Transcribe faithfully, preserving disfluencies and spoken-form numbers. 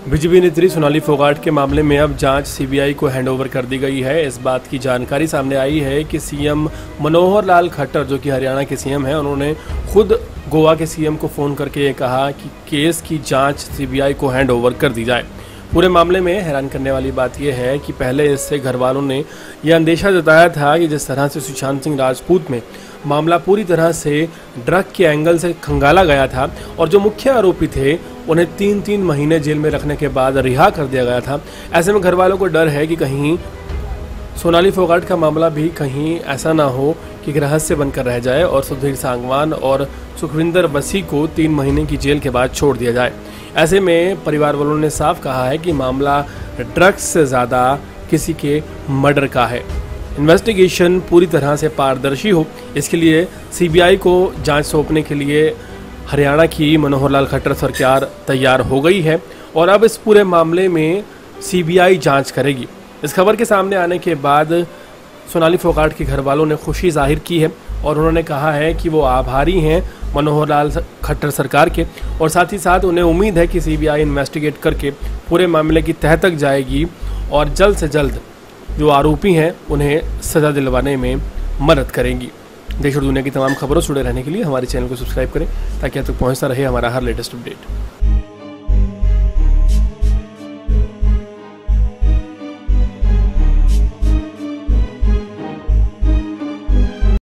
BJP नेत्री सोनाली फोगाट के मामले में अब जांच सीबीआई को हैंडओवर कर दी गई है। इस बात की जानकारी सामने आई है कि सीएम मनोहर लाल खट्टर, जो कि हरियाणा के सीएम हैं, उन्होंने खुद गोवा के सीएम को फ़ोन करके ये कहा कि केस की जांच सीबीआई को हैंडओवर कर दी जाए। पूरे मामले में हैरान करने वाली बात यह है कि पहले इससे घर वालों ने यह अंदेशा जताया था कि जिस तरह से सुशांत सिंह राजपूत में मामला पूरी तरह से ड्रग के एंगल से खंगाला गया था और जो मुख्य आरोपी थे उन्हें तीन तीन महीने जेल में रखने के बाद रिहा कर दिया गया था। ऐसे में घर वालों को डर है कि कहीं सोनाली फोगाट का मामला भी कहीं ऐसा ना हो कि रहस्य बनकर रह जाए और सुधीर सांगवान और सुखविंदर बसी को तीन महीने की जेल के बाद छोड़ दिया जाए। ऐसे में परिवार वालों ने साफ कहा है कि मामला ड्रग्स से ज़्यादा किसी के मर्डर का है। इन्वेस्टिगेशन पूरी तरह से पारदर्शी हो, इसके लिए सीबीआई को जांच सौंपने के लिए हरियाणा की मनोहर लाल खट्टर सरकार तैयार हो गई है और अब इस पूरे मामले में सीबीआई जांच करेगी। इस खबर के सामने आने के बाद सोनाली फोगाट के घर वालों ने खुशी जाहिर की है और उन्होंने कहा है कि वो आभारी हैं मनोहर लाल खट्टर सरकार के और साथ ही साथ उन्हें उम्मीद है कि सीबीआई इन्वेस्टिगेट करके पूरे मामले की तह तक जाएगी और जल्द से जल्द जो आरोपी हैं उन्हें सज़ा दिलवाने में मदद करेंगी। देश और दुनिया की तमाम खबरों से जुड़े रहने के लिए हमारे चैनल को सब्सक्राइब करें ताकि आप तक पहुंचता रहे हमारा हर लेटेस्ट अपडेट।